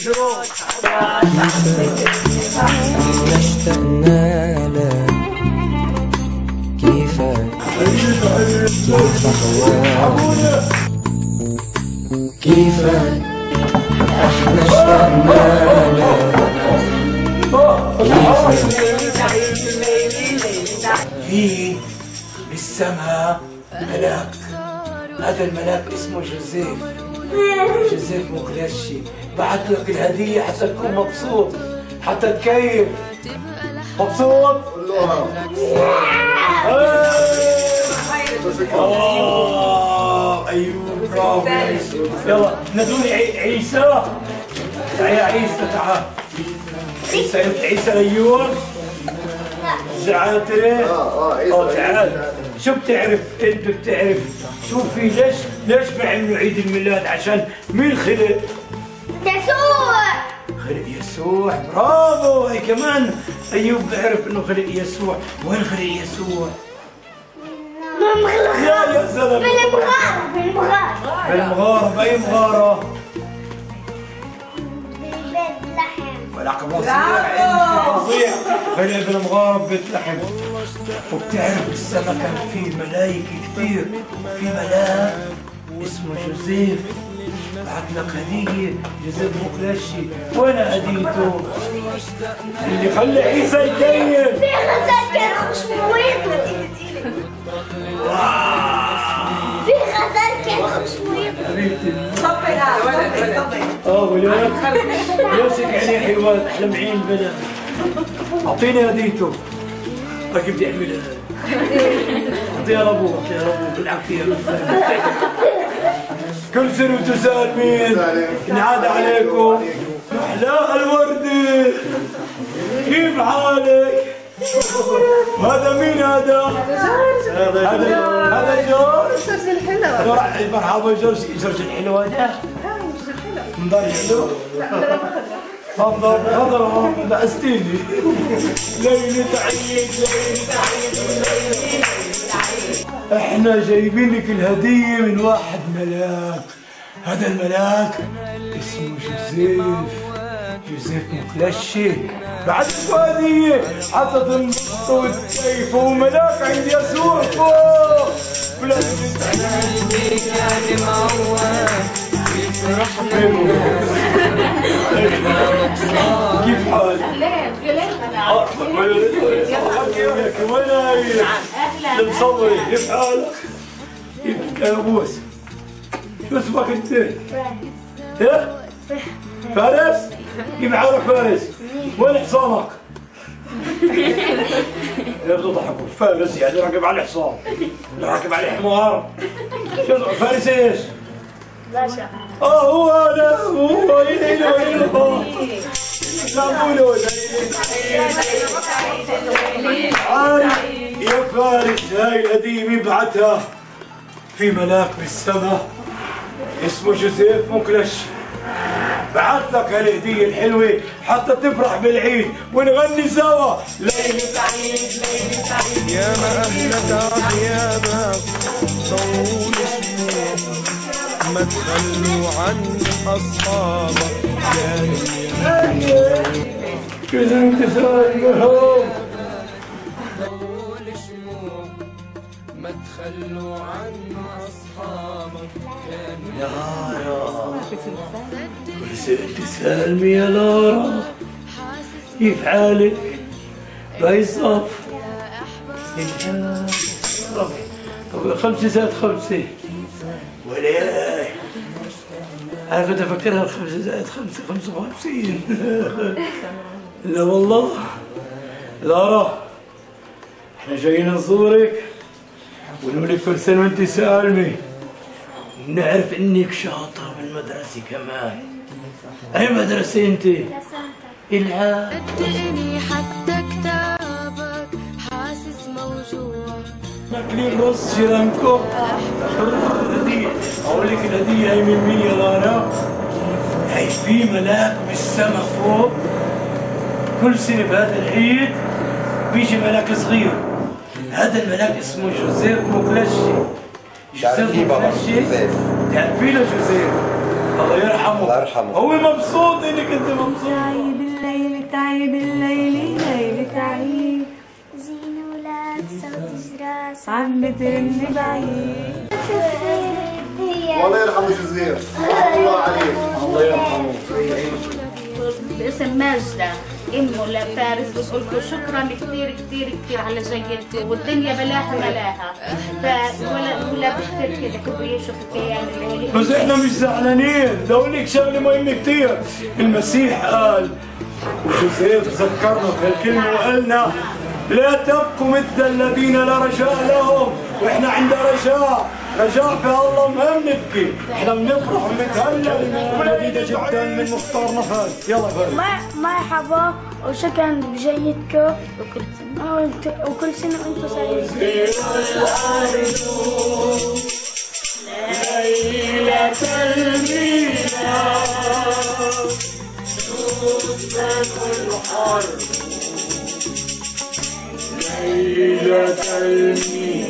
اشتقنا لك كيفك هواك كيفك احنا اشتقنا لك في بالسماء ملاك، هذا الملاك اسمه جوزيف مقلشي، بعت لك الهدية حتى تكون مبسوط، حتى تكيف. مبسوط؟ ايوه برافو. يلا نادوني عيسى. تعال يا عيسى، تعال. عيسى ايوه. زعاتري. تعال. شو بتعرف انت؟ بتعرف شو في ليش بيعملوا عيد الميلاد؟ عشان مين خلق؟ يسوع. خلق يسوع، برافو. هي كمان ايوب بيعرف انه خلق يسوع. وين خلق يسوع؟ يا زلمه بالمغارة. بأي مغارة؟ ببيت لحم. ملعقة فظيع. خلق بالمغارة ببيت لحم. وبتعرف بالسما كان في ملايكة كثير، في ملاك اسمه جوزيف بعت لك هدية. جوزيف مقلشي، وين هديته؟ اللي خلى عيسى يكيف. في غزال كان خشمويط. في غزال كان خشمويط. صبي ولاد ليش هيك عينيه حلوات احلى معين البنات. اعطيني هديته. باقي بدي اعملها. اعطيها لابوه، بالعافيه. كل سنه وانتم سالمين. ينعاد عليكم. احلاها الورده. كيف حالك؟ هذا مين هذا؟ هذا جورج. جورج الحلو. مرحبا جورج الحلو هذا. منظر حلو. تفضل بأستيني. ليلة عيد. احنا جايبين لك الهدية من واحد ملاك. هذا الملاك اسمه جوزيف مقلشي. بعد هدية حتى تنبسطوا وتكيفوا. وملاك عند يسوع فوق. كيف حالك؟ وين هاي؟ المصوري، كيف حالك؟ كيفك يا ابوس؟ شو اسمك انت؟ ايه؟ فارس؟ كيف حالك فارس؟ وين حصانك؟ يبدو ضحكوا. فارس يعني راكب على الحصان، راكب على الحمار. شو فارس ايش؟ باشا. هو هذا هو. يا فارس، هاي الهدية مين بعتها؟ في ملاك بالسماء اسمه جوزيف مقلشي، بعت لك هالهدية الحلوة حتى تفرح بالعيد ونغني سوا. ليلة عيد ليلة عيد. يا ما أهلك غيابك طول شموع، ما تخلوا عن أصحابك. كذا انت سالمهم. ما تخلوا عن أصحابك. لارا، كل سنة انت سالمة يا لارا. كيف حالك؟ باي صف؟ طب 5 زائد 5 ولا عارف انت افكرها 5 زائد 5 55. لا والله لارا، احنا جايين نزورك ونقول لك كل سنه وانت سالمه. نعرف انك شاطره بالمدرسه كمان. اي مدرسه انت؟ العاب. صدقني حتى كتابك حاسس موجوع. ماكلين نص شيرانكو. الهدية، اقول لك الهدية هي من مين يا لارا؟ هي في ملاك بالسما فوق. كل سنة بهذا العيد بيجي ملاك صغير. هذا الملاك اسمه جوزيف مقلشي. جوزيف مقلشي. تعرفي له جوزيف؟ الله يرحمه. الله يرحمه. هو مبسوط انك انت مبسوط. تعيب الليل تعيب الليل ليل تعيب زين ولاد صوت جراس عم بترن بعيد. والله يرحمه جوزيف. الله عليك. الله يرحمه. باسم ماجدة امه لفارس بقول له شكرا كثير كثير كثير على جيدته والدنيا بلاها ملاها ولا بختار كده كبر يشوف الكيان اللي بس احنا مش زعلانين، ده اقول لك شغله مهمه كثير. المسيح قال وجوزيف ذكرنا بهالكلمه وقالنا لا تبقوا مثل الذين لا رجاء لهم، واحنا عندنا رجاء في الله ما بنبكي، احنا بنفرح ونتهلل. جديده جدا من مختار نفاذ. يلا فارس. مرحبا وشكرا بجيدكم وكل سنة وانتم سعيدين. ليلة الميلاد ليلة الميلاد